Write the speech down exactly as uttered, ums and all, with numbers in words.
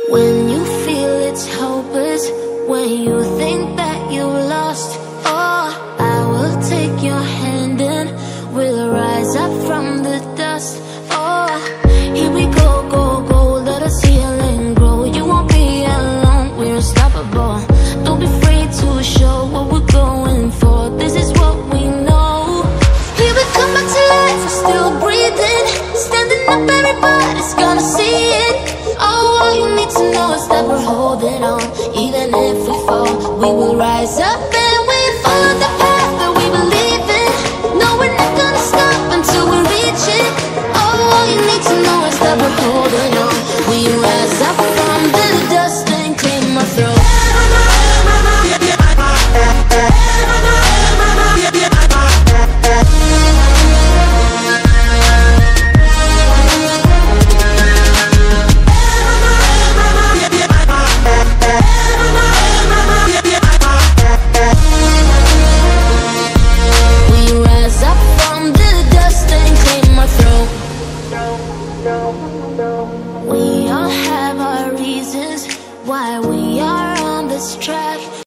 When you feel it's hopeless, when you think that you lost, oh, I will take your hand and we'll rise up from the dust. Oh, here we go, go, go, let us heal and grow. You won't be alone, we're unstoppable. Don't be afraid to show what we're going for. This is what we know. Here we come back to life, we're still breathing. Standing up, everybody's gonna see it. Oh, all you need to know is that we're holding on. Even if we fall, we will rise up and we follow the path that we believe in. No, we're not gonna stop until we reach it. Oh, all you need to know is that we're holding on. We rise up from the dust and clear my throat. We all have our reasons why we are on this track.